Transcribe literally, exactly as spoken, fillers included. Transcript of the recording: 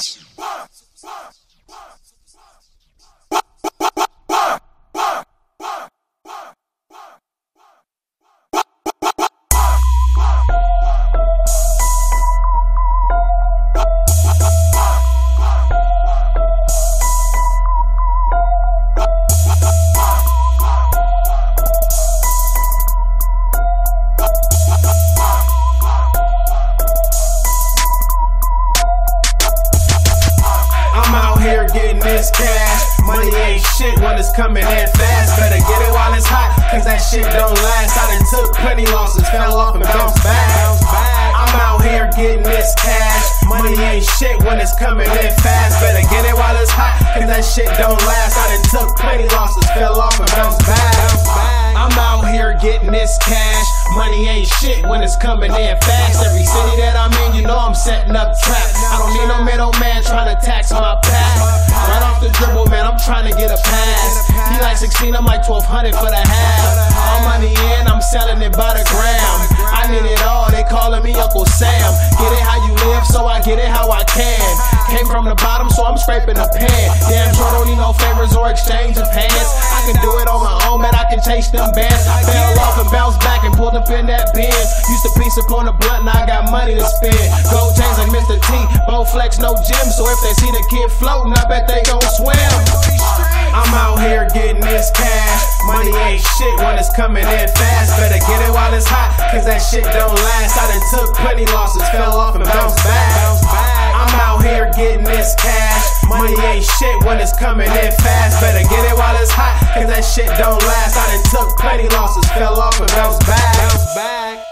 Getting this cash, money ain't shit when it's coming in fast. Better get it while it's hot, cause that shit don't last. I done took plenty losses, fell off and bounced back. I'm out here getting this cash, money ain't shit when it's coming in fast. Better get it while it's hot, cause that shit don't last. I done took plenty losses, fell off and bounced back. I'm out here getting this cash, money ain't shit when it's coming in fast. Every city that I'm in, you know I'm setting up trap. I don't need no middleman trying to tax my path. Right off the dribble, man, I'm trying to get a pass. He like sixteen, I'm like twelve hundred for the half. All money in, I'm selling it by the gram. I need it all, they calling me Uncle Sam. Get it how you live, so I get it how I can. Came from the bottom, so I'm scraping the pen. Damn sure don't need no favors or exchange of hands. I can do it on my own, man, I can chase them bands. I fell off and bounced back and pulled up in that Benz. Used to piece upon a blunt, now I got money to spend. Gold chains like Mister T, bow flex, no gym. So if they see the kid floating, I bet they gon' swim. I'm out here getting this cash, money ain't shit when it's coming in fast. Better get it while it's hot, cause that shit don't last. I done took plenty losses, fell off and bounced back. I'm out here getting this cash, money ain't shit when it's coming in fast. Better get it while it's hot, cause that shit don't last. I done took plenty losses, fell off and bounced back.